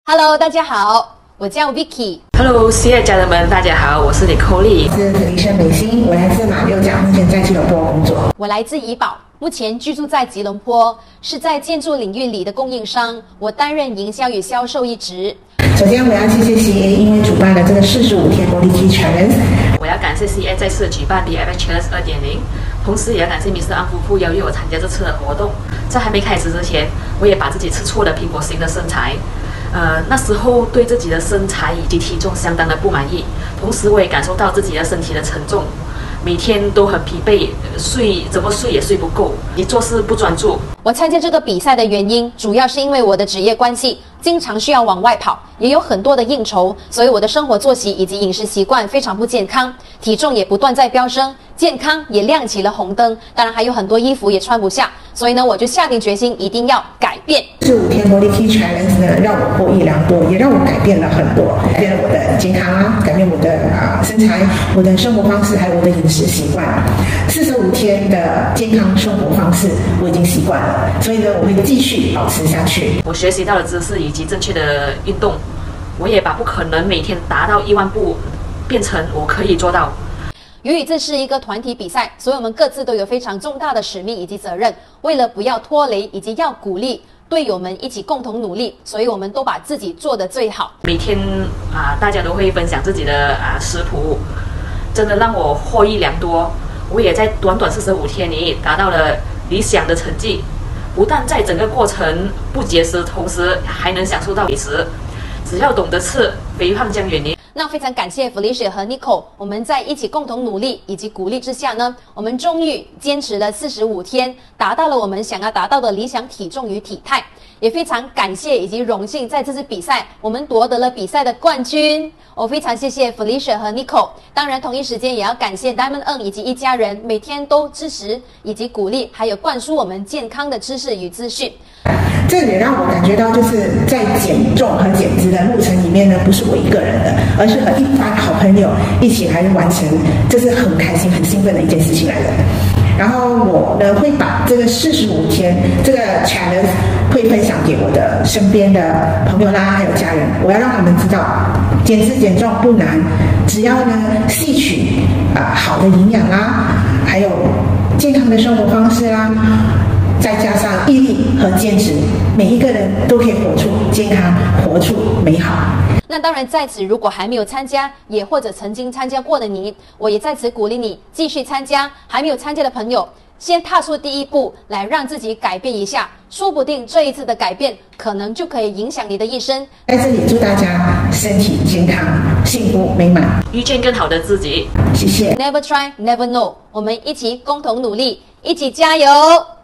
Hello， 大家好，我叫 Vicky。 Hello， CA 家人们，大家好，我是Nicole。 我是李生美心，我来自马六甲，目前在吉隆坡工作。 我来自怡保，目前居住在吉隆坡，是在建筑领域里的供应商，我担任营销与销售一职。 首先，我要谢谢 CA， 因为主办了这个45天Mobility Challenge。 我要感谢 CA 再次举办 BFF Challenge 2.0，同时也要感谢 Mr. 安夫妇邀约我参加这次的活动。在还没开始之前，我也把自己吃错了苹果型的身材。那时候对自己的身材以及体重相当的不满意，同时我也感受到自己的身体的沉重，每天都很疲惫，怎么睡也睡不够，你做事不专注。 我参加这个比赛的原因，主要是因为我的职业关系，经常需要往外跑，也有很多的应酬，所以我的生活作息以及饮食习惯非常不健康，体重也不断在飙升，健康也亮起了红灯，当然还有很多衣服也穿不下，所以呢，我就下定决心一定要改变。 45天Mobility Challenge 呢，让我获益良多，也让我改变了很多，改变了我的健康啊，改变我的身材，我的生活方式，还有我的饮食习惯。45天的健康生活方式我已经习惯了，所以呢，我会继续保持下去。 我学习到了知识以及正确的运动，我也把不可能每天达到1万步变成我可以做到。 由于这是一个团体比赛，所以我们各自都有非常重大的使命以及责任。为了不要拖累，以及要鼓励队友们一起共同努力，所以我们都把自己做得最好。 每天大家都会分享自己的食谱，真的让我获益良多。我也在短短45天里达到了理想的成绩，不但在整个过程不节食，同时还能享受到美食。只要懂得吃，肥胖将远离。 那非常感谢 Felicia 和 Nicole， 我们在一起共同努力以及鼓励之下呢，我们终于坚持了45天，达到了我们想要达到的理想体重与体态。也非常感谢以及荣幸，在这次比赛我们夺得了比赛的冠军。我非常谢谢 Felicia 和 Nicole， 当然同一时间也要感谢 Diamond N 以及一家人，每天都支持以及鼓励，还有灌输我们健康的知识与资讯。 这也让我感觉到，就是在减重和减脂的路程里面呢，不是我一个人的，而是和一班好朋友一起来完成，这是很开心、很兴奋的一件事情来的。然后我呢会把这个45天这个 challenge 会分享给我的身边的朋友啦，还有家人，我要让他们知道，减脂减重不难，只要呢吸取好的营养啦，还有健康的生活方式啦。再加上毅力和坚持，每一个人都可以活出健康，活出美好。 那当然，在此如果还没有参加，也或者曾经参加过的你，我也在此鼓励你继续参加。还没有参加的朋友，先踏出第一步，来让自己改变一下，说不定这一次的改变，可能就可以影响你的一生。 在这里祝大家身体健康、幸福美满， 遇见更好的自己。 谢谢。 Never try, never know。我们一起共同努力，一起加油。